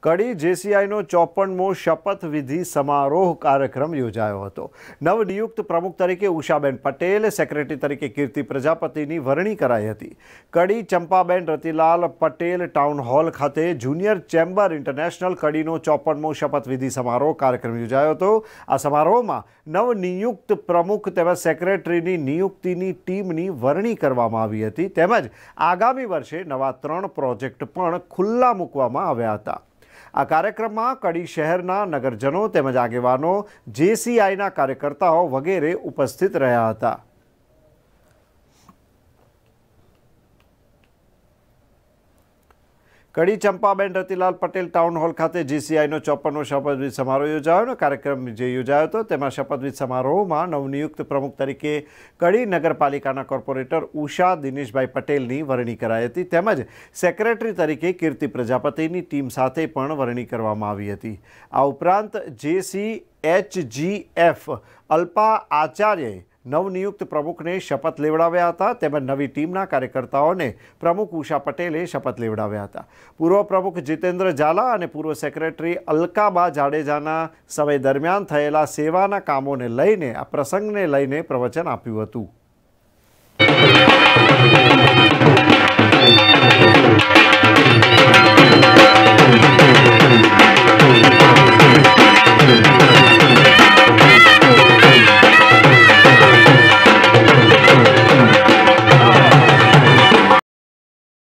કડી જેસીઆઈનો 54મો શપથવિધિ સમારોહ કાર્યક્રમ યોજાયો હતો। નવનિયુક્ત પ્રમુખ તરીકે ઉષાબેન પટેલ, સેક્રેટરી તરીકે કીર્તિ પ્રજાપતિની વરણી કરાઈ હતી। કડી ચંપાબેન રતિલાલ પટેલ ટાઉન હોલ ખાતે જુનિયર ચેમ્બર ઇન્ટરનેશનલ કડીનો 54મો શપથવિધિ સમારોહ કાર્યક્રમ યોજાયો હતો। આ સમારોહમાં નવનિયુક્ત પ્રમુખ તેમજ સેક્રેટરીની નિયુક્તિની ટીમની વરણી કરવામાં આવી હતી તેમજ આગામી વર્ષે નવા 3 પ્રોજેક્ટ પણ ખુલ્લા મૂકવામાં આવ્યા હતા। આ કાર્યક્રમમાં કડી શહેરના નગરજનો તેમજ આગેવાનો, જેસીઆઈના કાર્યકર્તાઓ વગેરે ઉપસ્થિત રહ્યા હતા। કડી ચંપાબેન રતિલાલ પટેલ ટાઉન હોલ ખાતે જેસીઆઈનો 54મો શપથવિધિ સમારોહ યોજાયો। કાર્યક્રમ જે યોજાયો હતો તેમાં શપથવિધિ સમારોહમાં નવનિયુક્ત પ્રમુખ તરીકે કડી નગરપાલિકાના કોર્પોરેટર ઉષા દિનેશભાઈ પટેલની વરણી કરાઈ હતી તેમજ સેક્રેટરી તરીકે કીર્તિ પ્રજાપતિની ટીમ સાથે પણ વરણી કરવામાં આવી હતી। આ ઉપરાંત JCHGF અલ્પા આચાર્યએ નવનિયુક્ત પ્રમુખને શપથ લેવડાવ્યા હતા તેમજ નવી ટીમના કાર્યકર્તાઓને પ્રમુખ ઉષા પટેલે શપથ લેવડાવ્યા હતા। પૂર્વ પ્રમુખ જીતેન્દ્ર ઝાલા અને પૂર્વ સેક્રેટરી અલકાબા જાડેજાના સમય દરમિયાન થયેલા સેવાના કામોને લઈને આ પ્રસંગને લઈને પ્રવચન આપ્યું હતું।